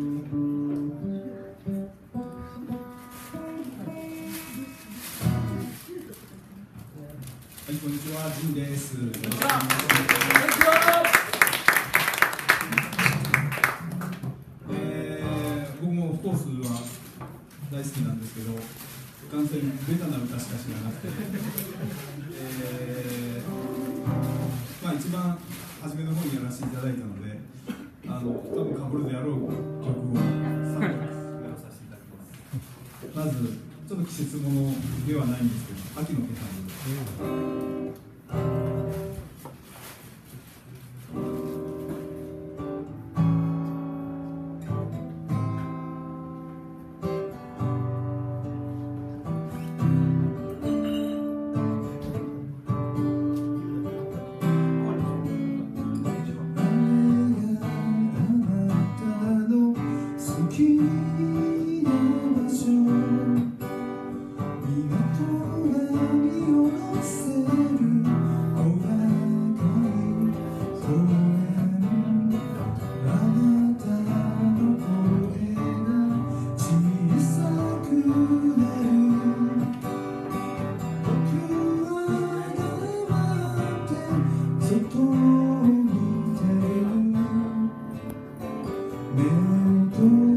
い、こんにちは、ジンです。僕もオフコースは大好きなんですけど、完全にベタな歌しか知らなくて、一番初めの方にやらせていただいたので、多分かぶるであろう曲を3曲やらさせていただきます。まず、ちょっと季節ものではないんですけど、秋の気配です。目を